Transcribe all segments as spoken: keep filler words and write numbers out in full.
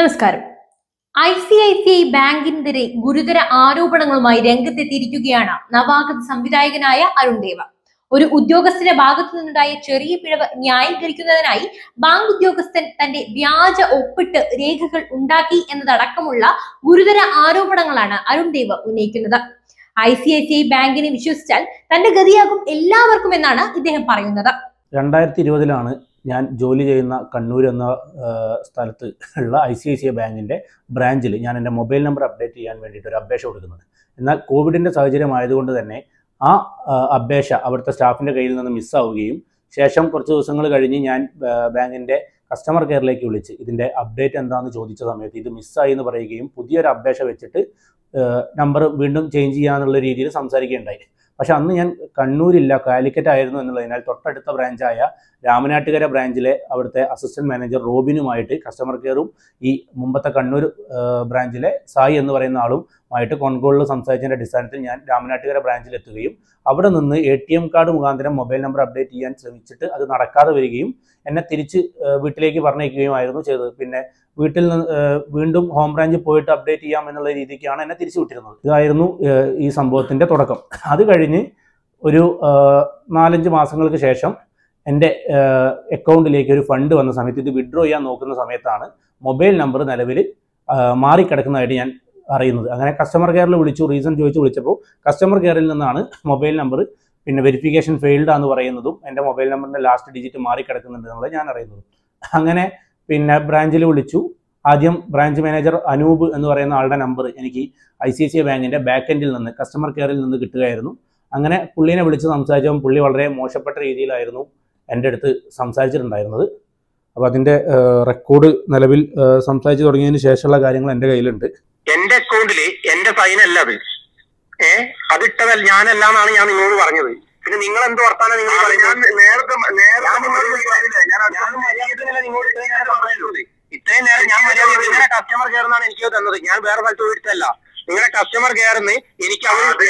നമസ്കാരം. I C I C I ബാങ്കിനെതിരെ ഗുരുതര ആരോപണങ്ങളുമായി രംഗത്തെത്തിയിരിക്കുകയാണ് നവാഗത സംവിധായകനായ അരുൺ ദേവ. ഒരു ഉദ്യോഗസ്ഥന്റെ ഭാഗത്തു നിന്നുണ്ടായ ചെറിയ പിഴവ് ന്യായീകരിക്കുന്നതിനായി ബാങ്ക് ഉദ്യോഗസ്ഥൻ തന്റെ വ്യാജ ഒപ്പിട്ട് രേഖകൾ ഉണ്ടാക്കി എന്നതടക്കമുള്ള ഗുരുതര ആരോപണങ്ങളാണ് അരുൺ ദേവ ഉന്നയിക്കുന്നത്. I C I C I ബാങ്കിനെ വിശ്വസിച്ചാൽ തന്റെ ഗതിയാകും എല്ലാവർക്കും എന്നാണ് ഇദ്ദേഹം പറയുന്നത്. രണ്ടായിരത്തി ഇരുപതിലാണ് ഞാൻ ജോലി ചെയ്യുന്ന കണ്ണൂർ എന്ന സ്ഥലത്ത് ഉള്ള I C I C I ബാങ്കിൻ്റെ ബ്രാഞ്ചിൽ ഞാൻ എൻ്റെ മൊബൈൽ നമ്പർ അപ്ഡേറ്റ് ചെയ്യാൻ വേണ്ടിയിട്ട് ഒരു അപേക്ഷ കൊടുക്കുന്നത്. എന്നാൽ കോവിഡിൻ്റെ സാഹചര്യം ആയതുകൊണ്ട് തന്നെ ആ അപേക്ഷ അവിടുത്തെ സ്റ്റാഫിൻ്റെ കയ്യിൽ നിന്ന് മിസ്സാവുകയും ശേഷം കുറച്ച് ദിവസങ്ങൾ കഴിഞ്ഞ് ഞാൻ ബാങ്കിൻ്റെ കസ്റ്റമർ കെയറിലേക്ക് വിളിച്ച് ഇതിൻ്റെ അപ്ഡേറ്റ് എന്താണെന്ന് ചോദിച്ച സമയത്ത് ഇത് മിസ്സായി എന്ന് പറയുകയും പുതിയൊരു അപേക്ഷ വെച്ചിട്ട് നമ്പർ വീണ്ടും ചേഞ്ച് ചെയ്യാന്നുള്ള രീതിയിൽ സംസാരിക്കുകയുണ്ടായി. പക്ഷെ അന്ന് ഞാൻ കണ്ണൂരില്ല, കാലിക്കറ്റ് ആയിരുന്നു എന്നുള്ളതിനാൽ തൊട്ടടുത്ത ബ്രാഞ്ചായ രാമനാട്ടുകര ബ്രാഞ്ചിലെ അവിടുത്തെ അസിസ്റ്റന്റ് മാനേജർ റോബിനുമായിട്ട് കസ്റ്റമർ കെയറും ഈ മുമ്പത്തെ കണ്ണൂർ ബ്രാഞ്ചിലെ സായി എന്ന് പറയുന്ന ആളുമായിട്ട് കോൺകോളിൽ സംസാരിച്ചതിൻ്റെ അടിസ്ഥാനത്തിൽ ഞാൻ രാമനാട്ടുകര ബ്രാഞ്ചിൽ എത്തുകയും അവിടെ നിന്ന് എ ടി എം കാർഡ് മുഖാന്തരം മൊബൈൽ നമ്പർ അപ്ഡേറ്റ് ചെയ്യാൻ ശ്രമിച്ചിട്ട് അത് നടക്കാതെ വരികയും എന്നെ തിരിച്ച് വീട്ടിലേക്ക് പറഞ്ഞയക്കുകയുമായിരുന്നു ചെയ്തത്. പിന്നെ വീട്ടിൽ നിന്ന് വീണ്ടും ഹോം ബ്രാഞ്ചിൽ പോയിട്ട് അപ്ഡേറ്റ് ചെയ്യാം എന്നുള്ള രീതിക്കാണ് എന്നെ തിരിച്ചു വിട്ടിരുന്നത്. ഇതായിരുന്നു ഈ സംഭവത്തിൻ്റെ തുടക്കം. അത് കഴിഞ്ഞ് ഒരു നാലഞ്ച് മാസങ്ങൾക്ക് ശേഷം എൻ്റെ അക്കൗണ്ടിലേക്ക് ഒരു ഫണ്ട് വന്ന സമയത്ത് ഇത് വിഡ്രോ ചെയ്യാൻ നോക്കുന്ന സമയത്താണ് മൊബൈൽ നമ്പർ നിലവിൽ മാറിക്കിടക്കുന്നതായിട്ട് ഞാൻ അറിയുന്നത്. അങ്ങനെ കസ്റ്റമർ കെയറിൽ വിളിച്ചു, റീസൺ ചോദിച്ച് വിളിച്ചപ്പോൾ കസ്റ്റമർ കെയറിൽ നിന്നാണ് മൊബൈൽ നമ്പർ പിന്നെ വെരിഫിക്കേഷൻ ഫെയിൽഡ് ആണെന്ന് പറയുന്നതും എൻ്റെ മൊബൈൽ നമ്പറിൻ്റെ ലാസ്റ്റ് ഡിജിറ്റ് മാറിക്കിടക്കുന്നുണ്ട് എന്നുള്ളത് ഞാൻ അറിയുന്നത്. അങ്ങനെ പിന്നെ ബ്രാഞ്ചിൽ വിളിച്ചു. ആദ്യം ബ്രാഞ്ച് മാനേജർ അനൂപ് എന്ന് പറയുന്ന ആളുടെ നമ്പർ എനിക്ക് I C I C I ബാങ്കിൻ്റെ ബാക്ക് എൻഡിൽ നിന്ന് കസ്റ്റമർ കെയറിൽ നിന്ന് കിട്ടുകയായിരുന്നു. അങ്ങനെ പുള്ളിനെ വിളിച്ച് സംസാരിച്ചപ്പോൾ പുള്ളി വളരെ മോശപ്പെട്ട രീതിയിലായിരുന്നു എൻ്റെ അടുത്ത് സംസാരിച്ചിട്ടുണ്ടായിരുന്നത്. അപ്പോൾ അതിൻ്റെ റെക്കോർഡ് നിലവിൽ സംസാരിച്ച് തുടങ്ങിയതിന് ശേഷമുള്ള കാര്യങ്ങൾ എൻ്റെ കയ്യിലുണ്ട്. എൻ്റെ അക്കൗണ്ടിൽ എൻ്റെ സൈൻ അല്ല അത്, ഏഹ് അതിട്ടതല്ല, ഞാനല്ല എന്നാണ് ഞാൻ നിങ്ങളോട് പറഞ്ഞത്. പിന്നെ നിങ്ങൾ എന്ത് വർത്താനം നിങ്ങൾ ഇത്രയും നേരം ഞാൻ നിങ്ങളുടെ കസ്റ്റമർ കെയർ എന്നാണ് എനിക്ക് തന്നത്. ഞാൻ വേറെ സ്ഥലത്ത് പോയിട്ടല്ല, നിങ്ങളുടെ കസ്റ്റമർ കെയറിന്ന് എനിക്ക് അടുത്ത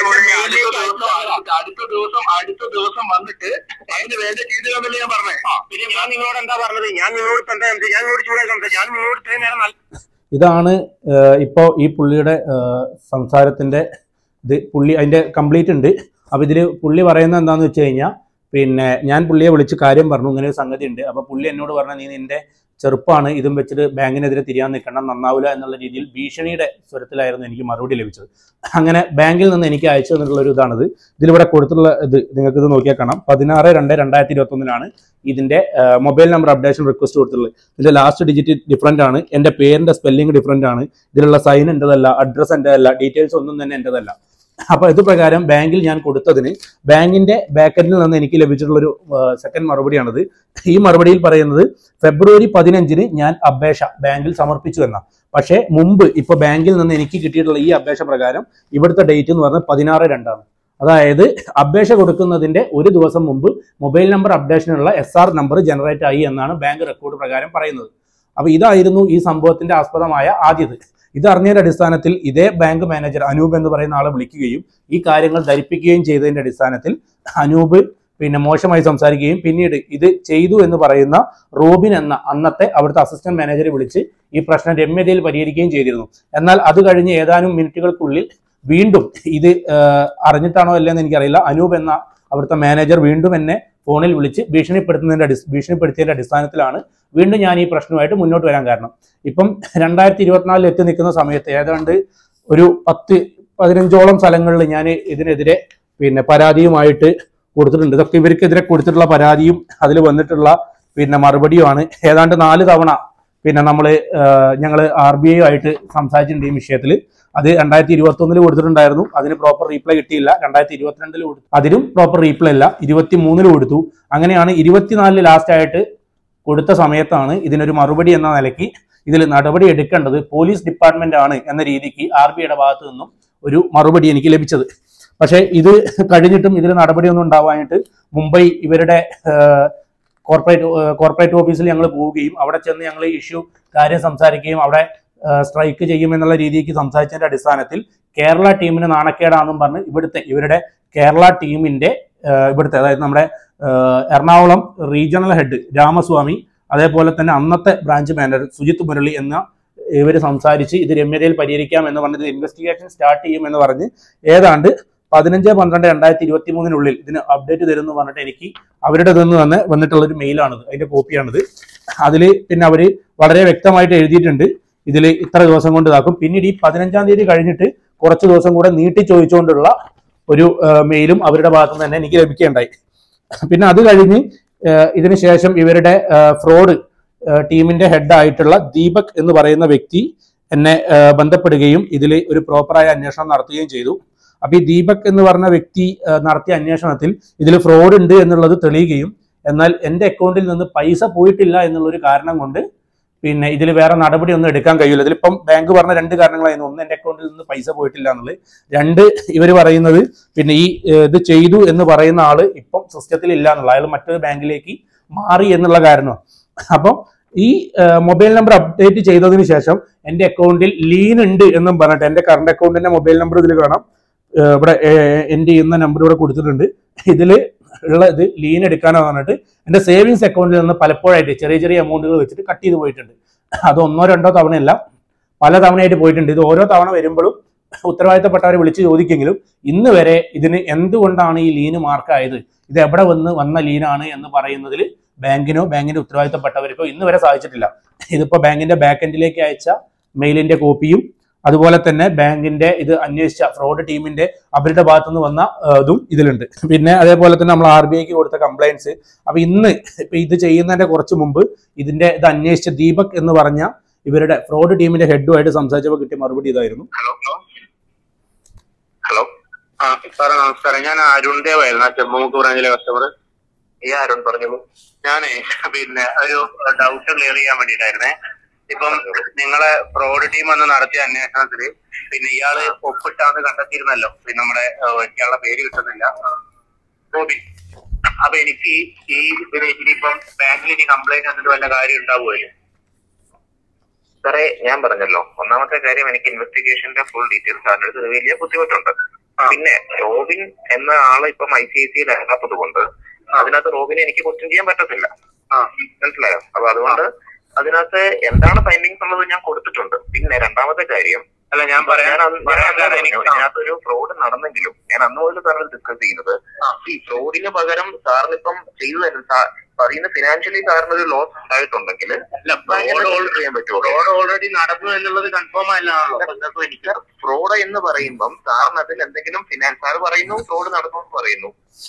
ദിവസം അടുത്ത ദിവസം വന്നിട്ട് അതിന് വേണ്ട ചെയ്തതെന്നല്ലേ ഞാൻ പറഞ്ഞത്. പിന്നെ ഞാൻ നിങ്ങളോട് എന്താ പറഞ്ഞത്? ഞാൻ നിങ്ങളോട് എന്താ ഞാൻ നിങ്ങളോട് ചൂടാക്കുന്നത്? ഞാൻ നിങ്ങളോട് ഇത്രയും നേരം നല്ല ഇതാണ് ഇപ്പോൾ ഈ പുള്ളിയുടെ സംസാരത്തിൻ്റെ ഇത്. പുള്ളി അതിൻ്റെ കംപ്ലീറ്റ് ഉണ്ട്. അപ്പോൾ ഇതിൽ പുള്ളി പറയുന്നത് എന്താണെന്ന് വെച്ച് കഴിഞ്ഞാൽ പിന്നെ ഞാൻ പുള്ളിയെ വിളിച്ച് കാര്യം പറഞ്ഞു, ഇങ്ങനെ ഒരു സംഗതി ഉണ്ട്. അപ്പോൾ പുള്ളി എന്നോട് പറഞ്ഞ നീ നിൻ്റെ ചെറുപ്പമാണ്, ഇതും വെച്ചിട്ട് ബാങ്കിനെതിരെ തിരിയാൻ നിൽക്കണം, നന്നാവില്ല എന്നുള്ള രീതിയിൽ ഭീഷണിയുടെ സ്വരത്തിലായിരുന്നു എനിക്ക് മറുപടി ലഭിച്ചത്. അങ്ങനെ ബാങ്കിൽ നിന്ന് എനിക്ക് അയച്ചു തന്നിട്ടുള്ളൊരു ഇതാണിത്. ഇതിലിവിടെ കൊടുത്തിട്ടുള്ള ഇത് നിങ്ങൾക്ക് ഇത് നോക്കിയാൽ കാണാം. പതിനാറ് രണ്ട് രണ്ടായിരത്തി ഇരുപത്തി ഒന്നിനാണ് ഇതിൻ്റെ മൊബൈൽ നമ്പർ അപ്ഡേഷൻ റിക്വസ്റ്റ് കൊടുത്തിട്ടുള്ളത്. ഇതിൻ്റെ ലാസ്റ്റ് ഡിജിറ്റ് ഡിഫറൻ്റ് ആണ്, എൻ്റെ പേരിൻ്റെ സ്പെല്ലിംഗ് ഡിഫറൻ്റ് ആണ്, ഇതിലുള്ള സൈൻ എൻ്റെതല്ല, അഡ്രസ്സ് എൻ്റെതല്ല, ഡീറ്റെയിൽസ് ഒന്നും തന്നെ എൻ്റെതല്ല. അപ്പോൾ ഇത് പ്രകാരം ബാങ്കിൽ ഞാൻ കൊടുത്തതിന് ബാങ്കിൻ്റെ ബാക്കെൻഡിൽ നിന്ന് എനിക്ക് ലഭിച്ചിട്ടുള്ളൊരു സെക്കൻഡ് മറുപടിയാണിത്. ഈ മറുപടിയിൽ പറയുന്നത് ഫെബ്രുവരി പതിനഞ്ചിന് ഞാൻ അപേക്ഷ ബാങ്കിൽ സമർപ്പിച്ചു എന്നാണ്. പക്ഷേ മുമ്പ് ഇപ്പോൾ ബാങ്കിൽ നിന്ന് എനിക്ക് കിട്ടിയിട്ടുള്ള ഈ അപേക്ഷ പ്രകാരം ഇവിടുത്തെ ഡേറ്റ് എന്ന് പറഞ്ഞാൽ പതിനാറ് രണ്ടാണ്. അതായത് അപേക്ഷ കൊടുക്കുന്നതിൻ്റെ ഒരു ദിവസം മുമ്പ് മൊബൈൽ നമ്പർ അപ്ഡേഷനുള്ള എസ് ആർ നമ്പർ ജനറേറ്റ് ആയി എന്നാണ് ബാങ്ക് റെക്കോർഡ് പ്രകാരം പറയുന്നത്. അപ്പോൾ ഇതായിരുന്നു ഈ സംഭവത്തിൻ്റെ ആസ്പദമായ ആദ്യത്. ഇതറിഞ്ഞതിൻ്റെ അടിസ്ഥാനത്തിൽ ഇതേ ബാങ്ക് മാനേജർ അനൂപ് എന്ന് പറയുന്ന ആളെ വിളിക്കുകയും ഈ കാര്യങ്ങൾ ധരിപ്പിക്കുകയും ചെയ്തതിൻ്റെ അടിസ്ഥാനത്തിൽ അനൂപ് പിന്നെ മോശമായി സംസാരിക്കുകയും പിന്നീട് ഇത് ചെയ്തു എന്ന് പറയുന്ന റോബിൻ എന്ന അന്നത്തെ അവിടുത്തെ അസിസ്റ്റന്റ് മാനേജറെ വിളിച്ച് ഈ പ്രശ്നം രമ്യതയിൽ പരിഹരിക്കുകയും ചെയ്തിരുന്നു. എന്നാൽ അത് കഴിഞ്ഞ് ഏതാനും മിനിറ്റുകൾക്കുള്ളിൽ വീണ്ടും ഇത് അറിഞ്ഞിട്ടാണോ അല്ലെന്ന് എനിക്കറിയില്ല, അനൂപ് എന്ന അവിടുത്തെ മാനേജർ വീണ്ടും എന്നെ ഫോണിൽ വിളിച്ച് ഭീഷണിപ്പെടുത്തുന്നതിൻ്റെ അടി ഭീഷണിപ്പെടുത്തിയതിൻ്റെ അടിസ്ഥാനത്തിലാണ് വീണ്ടും ഞാൻ ഈ പ്രശ്നമായിട്ട് മുന്നോട്ട് വരാൻ കാരണം. ഇപ്പം രണ്ടായിരത്തി ഇരുപത്തിനാലിൽ എത്തി നിൽക്കുന്ന സമയത്ത് ഏതാണ്ട് ഒരു പത്ത് പതിനഞ്ചോളം സ്ഥലങ്ങളിൽ ഞാൻ ഇതിനെതിരെ പിന്നെ പരാതിയുമായിട്ട് കൊടുത്തിട്ടുണ്ട്. ഇതൊക്കെ ഇവർക്കെതിരെ കൊടുത്തിട്ടുള്ള പരാതിയും അതിൽ വന്നിട്ടുള്ള പിന്നെ മറുപടിയുമാണ്. ഏതാണ്ട് നാല് തവണ പിന്നെ നമ്മൾ ഞങ്ങൾ ആർ ബി ഐ ആയിട്ട് സംസാരിച്ചിട്ടുണ്ട് ഈ വിഷയത്തിൽ. അത് രണ്ടായിരത്തി ഇരുപത്തി ഒന്നിൽ കൊടുത്തിട്ടുണ്ടായിരുന്നു, അതിന് പ്രോപ്പർ റീപ്ലൈ കിട്ടിയില്ല. രണ്ടായിരത്തി ഇരുപത്തിരണ്ടിൽ കൊടുത്തു, അതിനും പ്രോപ്പർ റീപ്ലൈ ഇല്ല. ഇരുപത്തി മൂന്നിൽ കൊടുത്തു. അങ്ങനെയാണ് ഇരുപത്തിനാലില് ലാസ്റ്റ് ആയിട്ട് കൊടുത്ത സമയത്താണ് ഇതിനൊരു മറുപടി എന്ന നിലയ്ക്ക് ഇതിൽ നടപടി എടുക്കേണ്ടത് പോലീസ് ഡിപ്പാർട്ട്മെന്റ് ആണ് എന്ന രീതിക്ക് ആർ ബി ഐയുടെ ഭാഗത്തു നിന്നും ഒരു മറുപടി എനിക്ക് ലഭിച്ചത്. പക്ഷേ ഇത് കഴിഞ്ഞിട്ടും ഇതിൽ നടപടിയൊന്നും ഉണ്ടാവാനായിട്ട് മുംബൈ ഇവരുടെ കോർപ്പറേറ്റ് കോർപ്പറേറ്റ് ഓഫീസിൽ ഞങ്ങൾ പോവുകയും അവിടെ ചെന്ന് ഞങ്ങൾ ഇഷ്യൂ കാര്യം സംസാരിക്കുകയും അവിടെ സ്ട്രൈക്ക് ചെയ്യുമെന്നുള്ള രീതിക്ക് സംസാരിച്ചതിൻ്റെ അടിസ്ഥാനത്തിൽ കേരള ടീമിന് നാണക്കേടാണെന്നും പറഞ്ഞ് ഇവിടുത്തെ ഇവരുടെ കേരള ടീമിൻ്റെ ഇവിടുത്തെ അതായത് നമ്മുടെ എറണാകുളം റീജിയണൽ ഹെഡ് രാമസ്വാമി അതേപോലെ തന്നെ അന്നത്തെ ബ്രാഞ്ച് മാനേജർ സുജിത് മുരളി എന്ന ഇവർ സംസാരിച്ച് ഇത് രമ്യതയിൽ പരിഹരിക്കാം എന്ന് പറഞ്ഞത് ഇൻവെസ്റ്റിഗേഷൻ സ്റ്റാർട്ട് ചെയ്യുമെന്ന് പറഞ്ഞ് ഏതാണ്ട് പതിനഞ്ച് പന്ത്രണ്ട് രണ്ടായിരത്തി ഇരുപത്തി മൂന്നിനുള്ളിൽ ഇതിന് അപ്ഡേറ്റ് തരുമെന്ന് പറഞ്ഞിട്ട് എനിക്ക് അവരുടെ നിന്ന് തന്നെ വന്നിട്ടുള്ളൊരു മെയിലാണിത്, അതിന്റെ കോപ്പിയാണിത്. അതിൽ പിന്നെ അവർ വളരെ വ്യക്തമായിട്ട് എഴുതിയിട്ടുണ്ട് ഇതിൽ ഇത്ര ദിവസം കൊണ്ട് ഇതാക്കും. പിന്നീട് ഈ പതിനഞ്ചാം തീയതി കഴിഞ്ഞിട്ട് കുറച്ച് ദിവസം കൂടെ നീട്ടി ചോദിച്ചുകൊണ്ടുള്ള ഒരു മെയിലും അവരുടെ ഭാഗത്തു നിന്ന് തന്നെ എനിക്ക് ലഭിക്കുകയുണ്ടായി. പിന്നെ അത് കഴിഞ്ഞ് ഇതിന് ശേഷം ഇവരുടെ ഫ്രോഡ് ടീമിന്റെ ഹെഡ് ആയിട്ടുള്ള ദീപക് എന്ന് പറയുന്ന വ്യക്തി എന്നെ ബന്ധപ്പെടുകയും ഇതിൽ ഒരു പ്രോപ്പറായ അന്വേഷണം നടത്തുകയും ചെയ്തു. അപ്പൊ ഈ ദീപക് എന്ന് പറഞ്ഞ വ്യക്തി നടത്തിയ അന്വേഷണത്തിൽ ഇതിൽ ഫ്രോഡ് ഉണ്ട് എന്നുള്ളത് തെളിയുകയും എന്നാൽ എൻ്റെ അക്കൗണ്ടിൽ നിന്ന് പൈസ പോയിട്ടില്ല എന്നുള്ളൊരു കാരണം കൊണ്ട് പിന്നെ ഇതിൽ വേറെ നടപടി ഒന്നും എടുക്കാൻ കഴിയില്ല. ഇതിലിപ്പം ബാങ്ക് പറഞ്ഞ രണ്ട് കാരണങ്ങളായിരുന്നു. ഒന്ന്, എൻ്റെ അക്കൗണ്ടിൽ നിന്ന് പൈസ പോയിട്ടില്ല എന്നുള്ളത്. രണ്ട്, ഇവർ പറയുന്നത് പിന്നെ ഈ ഇത് ചെയ്തു എന്ന് പറയുന്ന ആള് ഇപ്പം സിസ്റ്റത്തിൽ ഇല്ല എന്നുള്ള, അയാൾ മറ്റൊരു ബാങ്കിലേക്ക് മാറി എന്നുള്ള കാരണം. അപ്പം ഈ മൊബൈൽ നമ്പർ അപ്ഡേറ്റ് ചെയ്തതിന് ശേഷം എൻ്റെ അക്കൗണ്ടിൽ ലീൻ ഉണ്ട് എന്നും പറഞ്ഞിട്ട് എൻ്റെ കറണ്ട് അക്കൗണ്ടിന്റെ മൊബൈൽ നമ്പർ ഇതിൽ കാണാം, ഇവിടെ എൻ്റെ ചെയ്യുന്ന നമ്പർ ഇവിടെ കൊടുത്തിട്ടുണ്ട്. ഇതിൽ ഉള്ള ഇത് ലീൻ എടുക്കാനോ പറഞ്ഞിട്ട് എൻ്റെ സേവിങ്സ് അക്കൗണ്ടിൽ നിന്ന് പലപ്പോഴായിട്ട് ചെറിയ ചെറിയ എമൗണ്ടുകൾ വെച്ചിട്ട് കട്ട് ചെയ്ത് പോയിട്ടുണ്ട്. അത് ഒന്നോ രണ്ടോ തവണയല്ല, പല തവണയായിട്ട് പോയിട്ടുണ്ട്. ഇത് ഓരോ തവണ വരുമ്പോഴും ഉത്തരവാദിത്തപ്പെട്ടവരെ വിളിച്ച് ചോദിക്കെങ്കിലും ഇന്ന് വരെ ഇതിന് എന്തുകൊണ്ടാണ് ഈ ലീന് മാർക്കായത്, ഇത് എവിടെ വന്ന് വന്ന ലീനാണ് എന്ന് പറയുന്നതിൽ ബാങ്കിനോ ബാങ്കിന്റെ ഉത്തരവാദിത്തപ്പെട്ടവർക്കോ ഇന്ന് വരെ സാധിച്ചിട്ടില്ല. ഇതിപ്പോ ബാങ്കിന്റെ ബാക്ക് എൻഡിലേക്ക് അയച്ച മെയിലിന്റെ കോപ്പിയും അതുപോലെ തന്നെ ബാങ്കിന്റെ ഇത് അന്വേഷിച്ച ഫ്രോഡ് ടീമിന്റെ അവരുടെ ഭാഗത്തുനിന്ന് വന്ന ഇതും ഇതിലുണ്ട്. പിന്നെ അതേപോലെ തന്നെ നമ്മൾ ആർ ബി ഐക്ക് കൊടുത്ത കംപ്ലൈൻസ്. അപ്പൊ ഇന്ന് ഇപ്പൊ ഇത് ചെയ്യുന്നതിന്റെ കുറച്ച് മുമ്പ് ഇതിന്റെ ഇത് അന്വേഷിച്ച ദീപക് എന്ന് പറഞ്ഞ ഇവരുടെ ഫ്രോഡ് ടീമിന്റെ ഹെഡുമായിട്ട് സംസാരിച്ചപ്പോൾ കിട്ടിയ മറുപടി ഇതായിരുന്നു. ഹലോ ഹലോ ആ സാറേ നമസ്കാരം, ഞാൻ അരുൺ ദേവായിരുന്നു, ആ ചെമ്പമുക്ക് ബ്രാഞ്ചിലെ കസ്റ്റമർ. ഈ അരുൺ പറഞ്ഞോളൂ. ഞാനേ പിന്നെ ഒരു ഡൗട്ട് ക്ലിയർ ചെയ്യാൻ വേണ്ടിയിട്ടായിരുന്നേ. ഇപ്പം നിങ്ങളെ ഫ്രോഡ് ടീം വന്ന് നടത്തിയ അന്വേഷണത്തില് പിന്നെ ഇയാള് ഒപ്പിട്ടാന്ന് കണ്ടെത്തിയിരുന്നല്ലോ, പിന്നെ നമ്മുടെ ഇയാളുടെ പേര് കിട്ടുന്നില്ല, റോബിൻ. അപ്പൊ എനിക്ക് ഈ ഇതിന് ഇനിയിപ്പം ബാങ്കിൽ ഇനി കംപ്ലൈന്റ് എന്നിട്ട് വല്ല കാര്യം ഉണ്ടാവുമല്ലോ? സാറേ ഞാൻ പറഞ്ഞല്ലോ, ഒന്നാമത്തെ കാര്യം എനിക്ക് ഇൻവെസ്റ്റിഗേഷന്റെ ഫുൾ ഡീറ്റെയിൽസ് സാറിന്റെ അടുത്ത് വലിയ ബുദ്ധിമുട്ടുണ്ട്. പിന്നെ റോബിൻ എന്ന ആള് ഇപ്പം ഐ സി ഐ സിയിൽ ഇറങ്ങാത്തത് കൊണ്ട് അതിനകത്ത് റോബിനെ എനിക്ക് ക്വസ്റ്റ്യൻ ചെയ്യാൻ പറ്റത്തില്ല. മനസ്സിലായോ? അപ്പൊ അതുകൊണ്ട് അതിനകത്ത് എന്താണ് ഫൈൻഡിങ്സ് ഉള്ളത് ഞാൻ കൊടുത്തിട്ടുണ്ട്. പിന്നെ രണ്ടാമത്തെ കാര്യം അല്ല ഞാൻ പറയാൻ ഇതിനകത്തൊരു ഫ്രോഡ് നടന്നെങ്കിലും ഞാൻ അന്ന് മുതൽ സാറിന് ഡിസ്കസ് ചെയ്യുന്നത് ഈ ഫ്രോഡിന് പകരം സാറിനിപ്പം ചെയ്തു തരുന്ന പറയുന്ന ഫിനാൻഷ്യലി സാറിന് ഒരു ലോസ് ഉണ്ടായിട്ടുണ്ടെങ്കിൽ ചെയ്യാൻ പറ്റുമോ? ഫ്രോഡ് ഓൾറെഡി നടന്നു എന്നുള്ളത് കൺഫേം അല്ലാണല്ലോ എനിക്ക്. ഫ്രോഡ് എന്ന് പറയുമ്പം സാറിന് അതിൽ എന്തെങ്കിലും ഫിനാൻസ് സാർ പറയുന്നു ഫ്രോഡ് നടന്നു എന്ന് പറയുന്നു.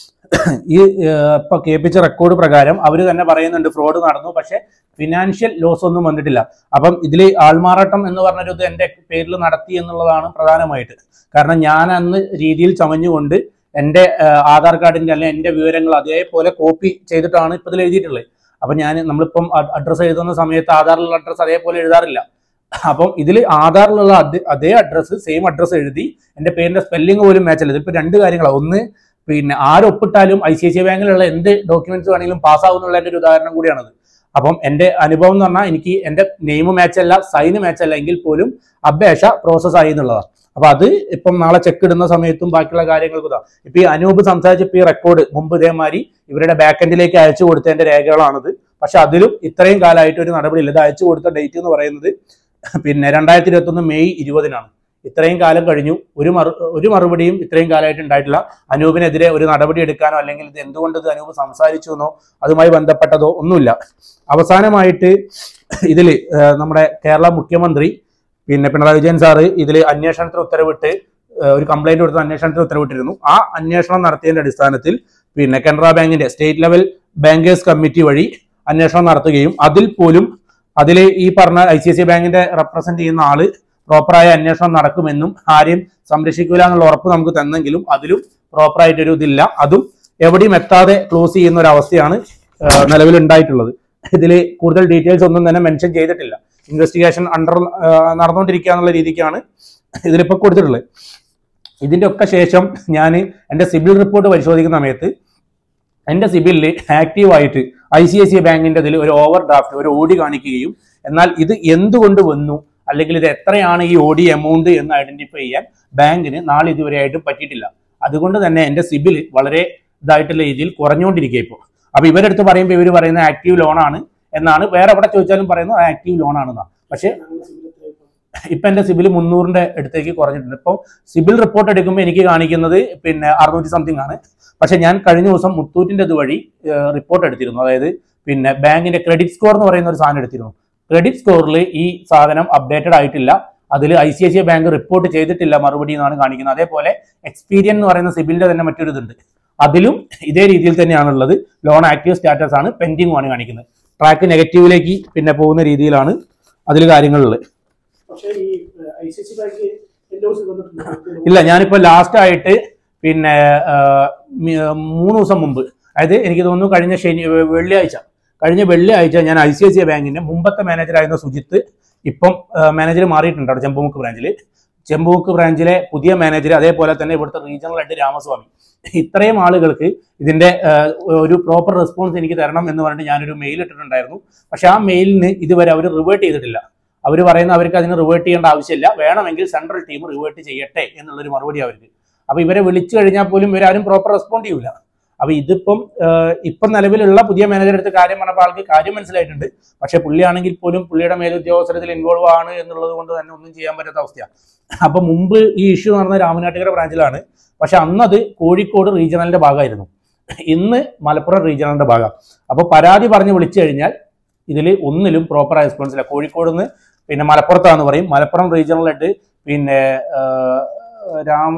ഈ ഇപ്പൊ കേൾപ്പിച്ച റെക്കോർഡ് പ്രകാരം അവർ തന്നെ പറയുന്നുണ്ട് ഫ്രോഡ് നടന്നു, പക്ഷെ ഫിനാൻഷ്യൽ ലോസ് ഒന്നും വന്നിട്ടില്ല. അപ്പം ഇതിൽ ആൾമാറാട്ടം എന്ന് പറഞ്ഞൊരു ഇത് എൻ്റെ പേരിൽ നടത്തി എന്നുള്ളതാണ് പ്രധാനമായിട്ട്. കാരണം ഞാൻ അന്ന് രീതിയിൽ ചമഞ്ഞുകൊണ്ട് എൻ്റെ ആധാർ കാർഡിന്റെ അല്ലെങ്കിൽ എൻ്റെ വിവരങ്ങൾ അതേപോലെ കോപ്പി ചെയ്തിട്ടാണ് ഇപ്പം ഇതിൽ എഴുതിയിട്ടുള്ളത്. അപ്പം ഞാൻ നമ്മളിപ്പം അഡ്രസ്സ് എഴുതുന്ന സമയത്ത് ആധാറിലുള്ള അഡ്രസ്സ് അതേപോലെ എഴുതാറില്ല. അപ്പം ഇതിൽ ആധാറിലുള്ള അതേ അഡ്രസ്സ് സെയിം അഡ്രസ്സ് എഴുതി എൻ്റെ പേരിന്റെ സ്പെല്ലിംഗ് പോലും മാച്ചല്ല. ഇതിപ്പോൾ രണ്ട് കാര്യങ്ങളാണ്. ഒന്ന്, പിന്നെ ആരൊപ്പിട്ടാലും I C I C I ബാങ്കിലുള്ള എന്ത് ഡോക്യുമെന്റ്സ് വേണമെങ്കിലും പാസ്സാവുന്നുള്ള എൻ്റെ ഒരു ഉദാഹരണം കൂടിയാണത്. അപ്പം എൻ്റെ അനുഭവം എന്ന് പറഞ്ഞാൽ എനിക്ക് എൻ്റെ നെയിം മാച്ചല്ല, സൈന് മാച്ചല്ല എങ്കിൽ പോലും അപേക്ഷ പ്രോസസ് ആയി എന്നുള്ളതാണ്. അപ്പൊ അത് ഇപ്പം നാളെ ചെക്ക് ഇടുന്ന സമയത്തും ബാക്കിയുള്ള കാര്യങ്ങൾക്ക് ഇതാ ഇപ്പൊ ഈ അനൂപ് സംസാരിച്ചപ്പോൾ ഈ റെക്കോർഡ് മുമ്പ് ഇതേമാതിരി ഇവരുടെ ബാക്ക് എൻഡിലേക്ക് അയച്ചു കൊടുത്തതിന്റെ രേഖകളാണിത്. പക്ഷെ അതിലും ഇത്രയും കാലമായിട്ട് ഒരു നടപടിയില്ല. ഇത് അയച്ചു കൊടുത്ത ഡേറ്റ് എന്ന് പറയുന്നത് പിന്നെ രണ്ടായിരത്തി ഇരുപത്തി ഒന്ന് മെയ് ഇരുപതിനാണ്. ഇത്രയും കാലം കഴിഞ്ഞു, ഒരു മറു ഒരു മറുപടിയും ഇത്രയും കാലമായിട്ട് ഉണ്ടായിട്ടില്ല. അനൂപിനെതിരെ ഒരു നടപടി എടുക്കാനോ അല്ലെങ്കിൽ ഇത് എന്തുകൊണ്ട് ഇത് അനൂപ് സംസാരിച്ചു എന്നോ അതുമായി ബന്ധപ്പെട്ടതോ ഒന്നുമില്ല. അവസാനമായിട്ട് ഇതിൽ നമ്മുടെ കേരള മുഖ്യമന്ത്രി പിന്നെ പിണറായി വിജയൻ സാറ് ഇതിൽ അന്വേഷണത്തിന് ഉത്തരവിട്ട് ഒരു കംപ്ലൈന്റ് കൊടുത്ത അന്വേഷണത്തിന് ഉത്തരവിട്ടിരുന്നു. ആ അന്വേഷണം നടത്തിയതിന്റെ അടിസ്ഥാനത്തിൽ പിന്നെ കനറ ബാങ്കിന്റെ സ്റ്റേറ്റ് ലെവൽ ബാങ്കേഴ്സ് കമ്മിറ്റി വഴി അന്വേഷണം നടത്തുകയും അതിൽ പോലും അതിൽ ഈ പറഞ്ഞ ഐ സി ഐ സി ബാങ്കിന്റെ റെപ്രസെന്റ് ചെയ്യുന്ന ആള് പ്രോപ്പറായ അന്വേഷണം നടക്കുമെന്നും ആരെയും സംരക്ഷിക്കില്ല എന്നുള്ള ഉറപ്പ് നമുക്ക് തന്നെങ്കിലും അതിലും പ്രോപ്പറായിട്ടൊരു ഇതില്ല. അതും എവിടെയും എത്താതെ ക്ലോസ് ചെയ്യുന്ന ഒരു അവസ്ഥയാണ് നിലവിൽ ഉണ്ടായിട്ടുള്ളത്. ഇതിൽ കൂടുതൽ ഡീറ്റെയിൽസ് ഒന്നും തന്നെ മെൻഷൻ ചെയ്തിട്ടില്ല. ഇൻവെസ്റ്റിഗേഷൻ അണ്ടർ നടന്നുകൊണ്ടിരിക്കുക എന്നുള്ള രീതിക്കാണ് ഇതിലിപ്പോൾ കൊടുത്തിട്ടുള്ളത്. ഇതിന്റെ ഒക്കെ ശേഷം ഞാൻ എൻ്റെ സിബിൽ റിപ്പോർട്ട് പരിശോധിക്കുന്ന സമയത്ത് എൻ്റെ സിബിലിൽ ആക്റ്റീവായിട്ട് I C I C I ബാങ്കിന്റെ ഇതിൽ ഒരു ഓവർ ഡ്രാഫ്റ്റ് ഒരു ഓഡി കാണിക്കുകയും എന്നാൽ ഇത് എന്തുകൊണ്ട് വന്നു അല്ലെങ്കിൽ ഇത് എത്രയാണ് ഈ ഓഡി എമൗണ്ട് എന്ന് ഐഡന്റിഫൈ ചെയ്യാൻ ബാങ്കിന് നാളെ ഇതുവരെയായിട്ടും പറ്റിയിട്ടില്ല. അതുകൊണ്ട് തന്നെ എൻ്റെ സിബിൽ വളരെ ഇതായിട്ടുള്ള രീതിയിൽ കുറഞ്ഞുകൊണ്ടിരിക്കുക ഇപ്പോൾ. അപ്പൊ ഇവരെടുത്ത് പറയുമ്പോൾ ഇവർ പറയുന്ന ആക്റ്റീവ് ലോണാണ് എന്നാണ്, വേറെ എവിടെ ചോദിച്ചാലും പറയുന്നത് ആക്റ്റീവ് ലോൺ ആണെന്നാണ്. പക്ഷെ ഇപ്പം എൻ്റെ സിബിൽ മുന്നൂറിൻ്റെ അടുത്തേക്ക് കുറഞ്ഞിട്ടുണ്ട്. ഇപ്പോൾ സിബിൽ റിപ്പോർട്ട് എടുക്കുമ്പോൾ എനിക്ക് കാണിക്കുന്നത് പിന്നെ അറുന്നൂറ്റി സംതിങ് ആണ്. പക്ഷെ ഞാൻ കഴിഞ്ഞ ദിവസം മുത്തൂറ്റിൻ്റെ ഇതുവഴി റിപ്പോർട്ട് എടുത്തിരുന്നു. അതായത് പിന്നെ ബാങ്കിന്റെ ക്രെഡിറ്റ് സ്കോർ എന്ന് പറയുന്ന ഒരു സാധനം എടുത്തിരുന്നു. ക്രെഡിറ്റ് സ്കോറിൽ ഈ സാധനം അപ്ഡേറ്റഡ് ആയിട്ടില്ല. അതിൽ I C I C I bank report ചെയ്തിട്ടില്ല മറുപടി എന്നാണ് കാണിക്കുന്നത്. അതേപോലെ എക്സ്പീരിയൻ എന്ന് പറയുന്ന സിബിലിന്റെ തന്നെ മറ്റൊരു ഇതുണ്ട്, അതിലും ഇതേ രീതിയിൽ തന്നെയാണുള്ളത്. ലോൺ ആക്റ്റീവ് സ്റ്റാറ്റസ് ആണ്, പെൻഡിങ് ആണ് കാണിക്കുന്നത്. ട്രാക്ക് നെഗറ്റീവിലേക്ക് പിന്നെ പോകുന്ന രീതിയിലാണ് അതിൽ കാര്യങ്ങളുള്ളത്. ഇല്ല, ഞാനിപ്പോൾ ലാസ്റ്റ് ആയിട്ട് പിന്നെ മൂന്ന് ദിവസം മുമ്പ്, അതായത് എനിക്ക് തോന്നുന്നു കഴിഞ്ഞ ശനി വെള്ളിയാഴ്ച കഴിഞ്ഞ വെള്ളിയാഴ്ച ഞാൻ I C I C I ബാങ്കിന്റെ മുമ്പത്തെ മാനേജറായിരുന്ന സുജിത്ത് ഇപ്പം മാനേജർ മാറിയിട്ടുണ്ട് അവിടെ ചെമ്പുമുക്ക് ബ്രാഞ്ചിൽ. ചെമ്പുമുക്ക് ബ്രാഞ്ചിലെ പുതിയ മാനേജർ, അതേപോലെ തന്നെ ഇവിടുത്തെ റീജിയണൽ ഹെഡ് രാമസ്വാമി, ഇത്രയും ആളുകൾക്ക് ഇതിന്റെ ഒരു പ്രോപ്പർ റെസ്പോൺസ് എനിക്ക് തരണം എന്ന് പറഞ്ഞിട്ട് ഞാനൊരു മെയിൽ ഇട്ടിട്ടുണ്ടായിരുന്നു. പക്ഷെ ആ മെയിലിന് ഇതുവരെ അവർ റിവേർട്ട് ചെയ്തിട്ടില്ല. അവർ പറയുന്ന അവർക്ക് അതിന് റിവേർട്ട് ചെയ്യേണ്ട ആവശ്യമില്ല, വേണമെങ്കിൽ സെൻട്രൽ ടീം റിവേർട്ട് ചെയ്യട്ടെ എന്നുള്ളൊരു മറുപടി അവർക്ക്. അപ്പൊ ഇവരെ വിളിച്ചു കഴിഞ്ഞാൽ പോലും ഇവരാരും പ്രോപ്പർ റെസ്പോണ്ട് ചെയ്യൂല. അപ്പൊ ഇതിപ്പം ഇപ്പം നിലവിലുള്ള പുതിയ മാനേജർ എടുത്ത് കാര്യം പറഞ്ഞപ്പോൾ ആൾക്ക് കാര്യം മനസ്സിലായിട്ടുണ്ട്. പക്ഷെ പുള്ളിയാണെങ്കിൽ പോലും പുള്ളിയുടെ മേലുദ്യോഗസ്ഥരത്തിൽ ഇൻവോൾവ് ആണ് എന്നുള്ളത് കൊണ്ട് തന്നെ ഒന്നും ചെയ്യാൻ പറ്റാത്ത അവസ്ഥയാണ്. അപ്പൊ മുമ്പ് ഈ ഇഷ്യൂ നടന്ന രാമനാട്ടുകര ബ്രാഞ്ചിലാണ്. പക്ഷെ അന്നത് കോഴിക്കോട് റീജിയണലിന്റെ ഭാഗമായിരുന്നു, ഇന്ന് മലപ്പുറം റീജിയണലിന്റെ ഭാഗം. അപ്പൊ പരാതി പറഞ്ഞ് വിളിച്ചു കഴിഞ്ഞാൽ ഇതിൽ ഒന്നിലും പ്രോപ്പർ റെസ്പോൺസ് ഇല്ല. കോഴിക്കോട് നിന്ന് പിന്നെ മലപ്പുറത്താന്ന് പറയും. മലപ്പുറം റീജിയണൽ ഹെഡ് പിന്നെ രാം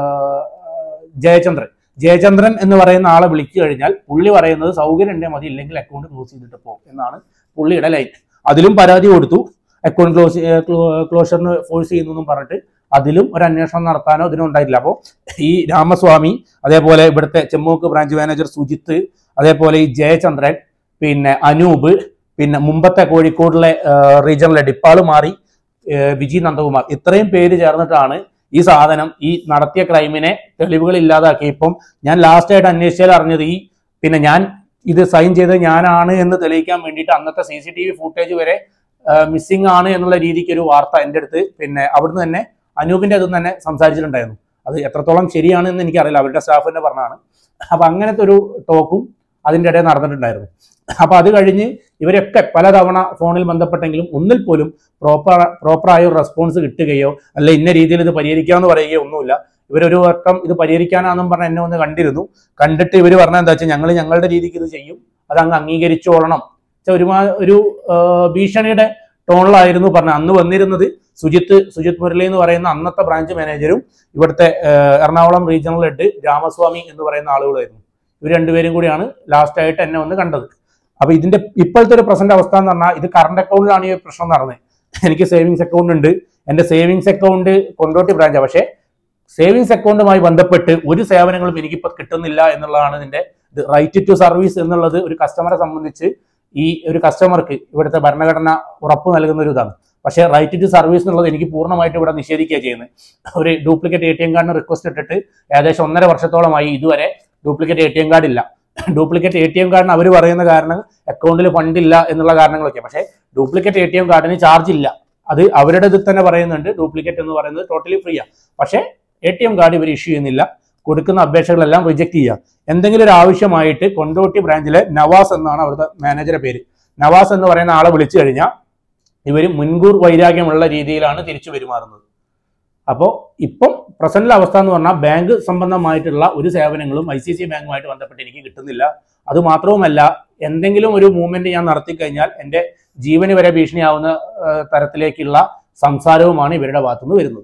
ജയചന്ദ്രൻ ജയചന്ദ്രൻ എന്ന് പറയുന്ന ആളെ വിളിച്ചു കഴിഞ്ഞാൽ പുള്ളി പറയുന്നത് സൗകര്യം ഉണ്ടെങ്കിൽ മതി, ഇല്ലെങ്കിൽ അക്കൗണ്ട് ക്ലോസ് ചെയ്തിട്ട് പോകും എന്നാണ് പുള്ളിയുടെ ലൈൻ. അതിലും പരാതി കൊടുത്തു, അക്കൗണ്ട് ക്ലോസ് ക്ലോഷറിന് ഫോഴ്സ് ചെയ്യുന്നു പറഞ്ഞിട്ട് അതിലും ഒരു അന്വേഷണം നടത്താനോ ഇതിനും ഉണ്ടായിട്ടില്ല. അപ്പോൾ ഈ രാമസ്വാമി, അതേപോലെ ഇവിടുത്തെ ചെമ്മൂക്ക് ബ്രാഞ്ച് മാനേജർ സുജിത്ത്, അതേപോലെ ഈ ജയചന്ദ്രൻ, പിന്നെ അനൂപ്, പിന്നെ മുമ്പത്തെ കോഴിക്കോടിലെ റീജിയണൽ ഹെഡ് ഇപ്പാള് മാറി വിജി നന്ദകുമാർ, ഇത്രയും പേര് ചേർന്നിട്ടാണ് ഈ സാധനം ഈ നടത്തിയ ക്രൈമിനെ തെളിവുകൾ ഇല്ലാതാക്കി. ഇപ്പം ഞാൻ ലാസ്റ്റ് ആയിട്ട് അന്വേഷിച്ചാൽ അറിഞ്ഞത് ഈ പിന്നെ ഞാൻ ഇത് സൈൻ ചെയ്തത് ഞാനാണ് എന്ന് തെളിയിക്കാൻ വേണ്ടിയിട്ട് അന്നത്തെ C C T V footage വരെ മിസ്സിംഗ് ആണ് എന്നുള്ള രീതിക്ക് ഒരു വാർത്ത എൻ്റെ അടുത്ത് പിന്നെ അവിടുന്ന് തന്നെ അനൂപിന്റെ അതും തന്നെ സംസാരിച്ചിട്ടുണ്ടായിരുന്നു. അത് എത്രത്തോളം ശരിയാണെന്ന് എനിക്കറിയില്ല, അവരുടെ സ്റ്റാഫ് തന്നെ പറഞ്ഞാണ്. അപ്പൊ അങ്ങനത്തെ ഒരു ടോക്കും അതിൻ്റെ ഇടയിൽ നടന്നിട്ടുണ്ടായിരുന്നു. അപ്പൊ അത് കഴിഞ്ഞ് ഇവരൊക്കെ പലതവണ ഫോണിൽ ബന്ധപ്പെട്ടെങ്കിലും ഒന്നിൽ പോലും പ്രോപ്പർ പ്രോപ്പറായ ഒരു റെസ്പോൺസ് കിട്ടുകയോ അല്ല ഇന്ന രീതിയിൽ ഇത് പരിഹരിക്കാമെന്ന് പറയുകയോ ഒന്നുമില്ല. ഇവരൊരു വട്ടം ഇത് പരിഹരിക്കാനാണെന്നും പറഞ്ഞ് എന്നെ ഒന്ന് കണ്ടിരുന്നു. കണ്ടിട്ട് ഇവർ പറഞ്ഞാൽ എന്താ വെച്ചാൽ ഞങ്ങൾ ഞങ്ങളുടെ രീതിക്ക് ഇത് ചെയ്യും, അത് അങ്ങ് അംഗീകരിച്ചോളണം. ഒരുമാ ഒരു ഭീഷണിയുടെ ടോണിലായിരുന്നു പറഞ്ഞത്. അന്ന് വന്നിരുന്നത് സുജിത്ത് സുജിത് മുരളി എന്ന് പറയുന്ന അന്നത്തെ ബ്രാഞ്ച് മാനേജരും ഇവിടുത്തെ എറണാകുളം റീജിയണൽ ഹെഡ് രാമസ്വാമി എന്ന് പറയുന്ന ആളുകളായിരുന്നു. ഇവർ രണ്ടുപേരും കൂടിയാണ് ലാസ്റ്റ് ആയിട്ട് എന്നെ ഒന്ന് കണ്ടത്. അപ്പൊ ഇതിന്റെ ഇപ്പോഴത്തെ ഒരു പ്രസന്റ് അവസ്ഥ എന്ന് പറഞ്ഞാൽ ഇത് കറണ്ട് അക്കൗണ്ടിലാണ് ഈ പ്രശ്നം നടന്നത്. എനിക്ക് സേവിങ്സ് അക്കൗണ്ട് ഉണ്ട്, എന്റെ സേവിങ്സ് അക്കൗണ്ട് കൊണ്ടോട്ടി ബ്രാഞ്ചാണ്. പക്ഷേ സേവിങ്സ് അക്കൗണ്ടുമായി ബന്ധപ്പെട്ട് ഒരു സേവനങ്ങളും എനിക്കിപ്പോൾ കിട്ടുന്നില്ല എന്നുള്ളതാണ് ഇതിന്റെ റൈറ്റ് ടു സർവീസ് എന്നുള്ളത്. ഒരു കസ്റ്റമറെ സംബന്ധിച്ച് ഈ ഒരു കസ്റ്റമർക്ക് ഇവിടുത്തെ ഭരണഘടന ഉറപ്പ് നൽകുന്ന ഒരു ഇതാണ്. പക്ഷേ റൈറ്റ് ടു സർവീസ് എന്നുള്ളത് എനിക്ക് പൂർണ്ണമായിട്ട് ഇവിടെ നിഷേധിക്കുക ചെയ്യുന്നത്. ഒരു ഡ്യൂപ്ലിക്കേറ്റ് എ ടി എം കാർഡിന് റിക്വസ്റ്റ് ഇട്ടിട്ട് ഏകദേശം ഒന്നര വർഷത്തോളമായി ഇതുവരെ duplicate A T M card ഇല്ല. ഡ്യൂപ്ലിക്കേറ്റ് എ ടി എം കാർഡിന് അവർ പറയുന്ന കാരണം അക്കൗണ്ടിൽ ഫണ്ട് ഇല്ല എന്നുള്ള കാരണങ്ങളൊക്കെ. പക്ഷേ ഡ്യൂപ്ലിക്കേറ്റ് എ ടി എം കാർഡിന് ചാർജ് ഇല്ല, അത് അവരുടെ ഇതിൽ തന്നെ പറയുന്നുണ്ട്. ഡ്യൂപ്ലിക്കേറ്റ് എന്ന് പറയുന്നത് ടോട്ടലി ഫ്രീ ആണ്. പക്ഷേ എ ടി എം കാർഡ് ഇവർ ഇഷ്യൂ ചെയ്യുന്നില്ല, കൊടുക്കുന്ന അപേക്ഷകളെല്ലാം റിജക്ട് ചെയ്യുക. എന്തെങ്കിലും ഒരു ആവശ്യമായിട്ട് കൊണ്ടോട്ടി ബ്രാഞ്ചിലെ നവാസ് എന്നാണ് അവിടുത്തെ മാനേജറെ പേര്. നവാസ് എന്ന് പറയുന്ന ആളെ വിളിച്ചു കഴിഞ്ഞാൽ ഇവർ മുൻകൂർ വൈരാഗ്യമുള്ള രീതിയിലാണ് തിരിച്ചു പെരുമാറുന്നത്. അപ്പോൾ ഇപ്പം പ്രസന്റിലെ അവസ്ഥ എന്ന് പറഞ്ഞാൽ ബാങ്ക് സംബന്ധമായിട്ടുള്ള ഒരു സേവനങ്ങളും ഐ സി സി ബാങ്കുമായിട്ട് ബന്ധപ്പെട്ട് എനിക്ക് കിട്ടുന്നില്ല. അതുമാത്രവുമല്ല, എന്തെങ്കിലും ഒരു മൂവ്മെന്റ് ഞാൻ നടത്തി കഴിഞ്ഞാൽ എൻ്റെ ജീവന് വരെ ഭീഷണിയാവുന്ന തരത്തിലേക്കുള്ള സംസാരവുമാണ് ഇവരുടെ ഭാഗത്തുനിന്ന് വരുന്നത്.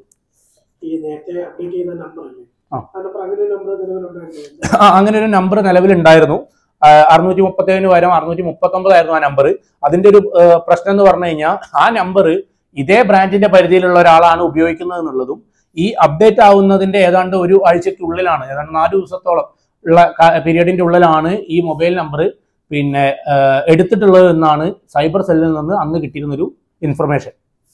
അങ്ങനെ ഒരു നമ്പർ നിലവിലുണ്ടായിരുന്നു. അറുന്നൂറ്റി മുപ്പത്തി ഏഴിന് പകരം അറുന്നൂറ്റി മുപ്പത്തി ഒമ്പതായിരുന്നു ആ നമ്പർ. അതിന്റെ ഒരു പ്രശ്നം എന്ന് പറഞ്ഞു കഴിഞ്ഞാൽ ആ നമ്പർ ഇതേ ബ്രാഞ്ചിന്റെ പരിധിയിലുള്ള ഒരാളാണ് ഉപയോഗിക്കുന്നത് എന്നുള്ളതും ഈ അപ്ഡേറ്റ് ആവുന്നതിന്റെ ഏതാണ്ട് ഒരു ആഴ്ചക്കുള്ളിലാണ്, ഏതാണ്ട് നാല് ദിവസത്തോളം ഉള്ള പീരീഡിന്റെ ഉള്ളിലാണ് ഈ മൊബൈൽ നമ്പർ പിന്നെ എടുത്തിട്ടുള്ളത് എന്നാണ് സൈബർ സെല്ലിൽ നിന്ന് അന്ന് കിട്ടിയിരുന്നൊരു ഇൻഫർമേഷൻ.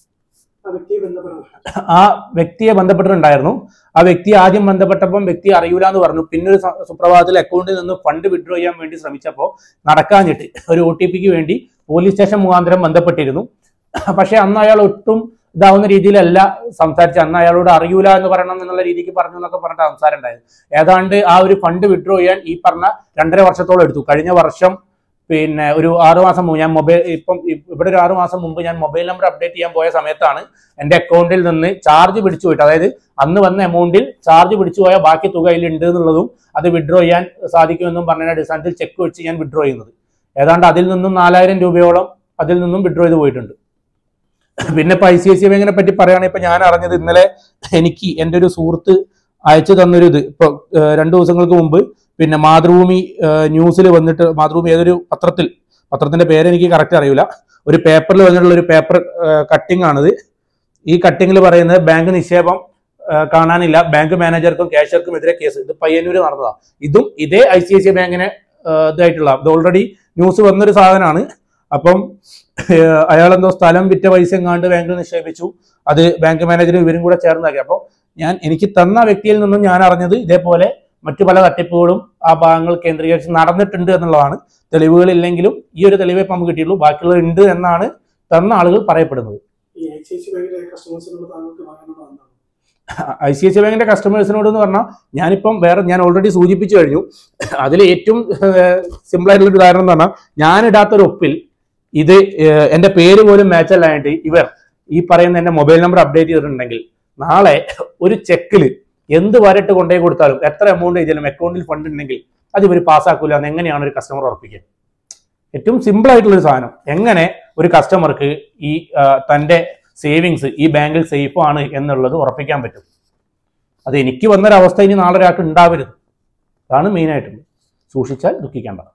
ആ വ്യക്തിയെ ബന്ധപ്പെട്ടിട്ടുണ്ടായിരുന്നു. ആ വ്യക്തി ആദ്യം ബന്ധപ്പെട്ടപ്പം വ്യക്തി അറിയൂല എന്ന് പറഞ്ഞു. പിന്നെ ഒരു സുപ്രഭാതത്തിൽ അക്കൗണ്ടിൽ നിന്ന് ഫണ്ട് വിഡ്രോ ചെയ്യാൻ വേണ്ടി ശ്രമിച്ചപ്പോൾ നടക്കാഞ്ഞിട്ട് ഒരു ഒ ടി പിക്ക് വേണ്ടി പോലീസ് സ്റ്റേഷൻ മുഖാന്തരം ബന്ധപ്പെട്ടിരുന്നു. പക്ഷെ അന്ന് അയാൾ ഒട്ടും ഇതാവുന്ന രീതിയിലല്ല സംസാരിച്ച്, അന്ന് അയാളോട് അറിയൂല എന്ന് പറയണം എന്നുള്ള രീതിക്ക് പറഞ്ഞു എന്നൊക്കെ പറഞ്ഞിട്ട് സംസാരം ഉണ്ടായത്. ഏതാണ്ട് ആ ഒരു ഫണ്ട് വിഡ്രോ ചെയ്യാൻ ഈ പറഞ്ഞ രണ്ടര വർഷത്തോളം എടുത്തു. കഴിഞ്ഞ വർഷം പിന്നെ ഒരു ആറു മാസം മുമ്പ് ഞാൻ മൊബൈൽ ഇപ്പം ഇവിടെ ഒരു ആറു മാസം മുമ്പ് ഞാൻ മൊബൈൽ നമ്പർ അപ്ഡേറ്റ് ചെയ്യാൻ പോയ സമയത്താണ് എൻ്റെ അക്കൗണ്ടിൽ നിന്ന് ചാർജ് പിടിച്ചു പോയിട്ട്, അതായത് അന്ന് വന്ന എമൗണ്ടിൽ ചാർജ് പിടിച്ചു പോയാൽ ബാക്കി തുക അതിലുണ്ട് എന്നുള്ളതും അത് വിഡ്രോ ചെയ്യാൻ സാധിക്കുമെന്നും പറഞ്ഞ അടിസ്ഥാനത്തിൽ ചെക്ക് വെച്ച് ഞാൻ വിഡ്രോ ചെയ്യുന്നത്. ഏതാണ്ട് അതിൽ നിന്നും നാലായിരം രൂപയോളം അതിൽ നിന്നും വിഡ്രോ ചെയ്ത് പോയിട്ടുണ്ട്. പിന്നെ ഇപ്പൊ I C I C I ബാങ്കിനെ പറ്റി പറയുകയാണെങ്കിൽ ഇപ്പൊ ഞാൻ അറിഞ്ഞത് ഇന്നലെ എനിക്ക് എൻ്റെ ഒരു സുഹൃത്ത് അയച്ചു തന്നൊരു ഇത് ഇപ്പൊ രണ്ടു ദിവസങ്ങൾക്ക് മുമ്പ് പിന്നെ മാതൃഭൂമി ന്യൂസിൽ വന്നിട്ട്, മാതൃഭൂമി ഏതൊരു പത്രത്തിൽ, പത്രത്തിന്റെ പേര് എനിക്ക് കറക്റ്റ് അറിയില്ല, ഒരു പേപ്പറിൽ വന്നിട്ടുള്ള ഒരു പേപ്പർ കട്ടിംഗ് ആണിത്. ഈ കട്ടിങ്ങിൽ പറയുന്നത് ബാങ്ക് നിക്ഷേപം കാണാനില്ല, ബാങ്ക് മാനേജർക്കും ക്യാഷ്യർക്കും എതിരെ കേസ്. ഇത് പയ്യന്നൂര് നടന്നതാണ്. ഇതും ഇതേ I C I C I ബാങ്കിനെ ഇതായിട്ടുള്ള, ഇത് ഓൾറെഡി ന്യൂസ് വന്നൊരു സാധനമാണ്. അപ്പം അയാളെന്തോ സ്ഥലം വിറ്റ പൈസ എങ്ങാണ്ട് ബാങ്കിൽ നിക്ഷേപിച്ചു, അത് ബാങ്ക് മാനേജറും ഇവരും കൂടെ ചേർന്നാക്കി. അപ്പോൾ ഞാൻ എനിക്ക് തന്ന വ്യക്തിയിൽ നിന്നും ഞാൻ അറിഞ്ഞത് ഇതേപോലെ മറ്റു പല തട്ടിപ്പുകളും ആ ഭാഗങ്ങൾ കേന്ദ്രീകരിച്ച് നടന്നിട്ടുണ്ട് എന്നുള്ളതാണ്. തെളിവുകളില്ലെങ്കിലും ഈ ഒരു തെളിവേ ഇപ്പം നമുക്ക് കിട്ടിയുള്ളൂ, ബാക്കിയുള്ളത് ഉണ്ട് എന്നാണ് തന്ന ആളുകൾ പറയപ്പെടുന്നത്. I C I C I ബാങ്കിന്റെ കസ്റ്റമേഴ്സിനോട് എന്ന് പറഞ്ഞാൽ ഞാനിപ്പം വേറെ ഞാൻ ഓൾറെഡി സൂചിപ്പിച്ചു കഴിഞ്ഞു. അതിൽ ഏറ്റവും സിമ്പിൾ ആയിട്ടുള്ള ഒരു ഉദാഹരണം എന്ന് പറഞ്ഞാൽ, ഞാനിടാത്തൊരു ഒപ്പിൽ ഇത് എൻ്റെ പേര് പോലും മാച്ച് അല്ലായിട്ട് ഇവർ ഈ പറയുന്ന എൻ്റെ മൊബൈൽ നമ്പർ അപ്ഡേറ്റ് ചെയ്തിട്ടുണ്ടെങ്കിൽ നാളെ ഒരു ചെക്കിൽ എന്ത് വരട്ട് കൊണ്ടുപോയി കൊടുത്താലും എത്ര എമൗണ്ട് ചെയ്താലും അക്കൗണ്ടിൽ ഫണ്ട് ഉണ്ടെങ്കിൽ അത് ഇവർ പാസ്സാക്കൂല എന്ന് എങ്ങനെയാണ് ഒരു കസ്റ്റമർ ഉറപ്പിക്കുക? ഏറ്റവും സിമ്പിൾ ആയിട്ടുള്ളൊരു സാധനം, എങ്ങനെ ഒരു കസ്റ്റമർക്ക് ഈ തൻ്റെ സേവിങ്സ് ഈ ബാങ്കിൽ സേഫ് ആണ് എന്നുള്ളത് ഉറപ്പിക്കാൻ പറ്റും? അത് എനിക്ക് വന്നൊരവസ്ഥ ഇനി നാളെ ഒരാൾക്ക് ഉണ്ടാവരുത്. അതാണ് മെയിനായിട്ടുള്ളത്. സൂക്ഷിച്ചാൽ ദുഃഖിക്കേണ്ട.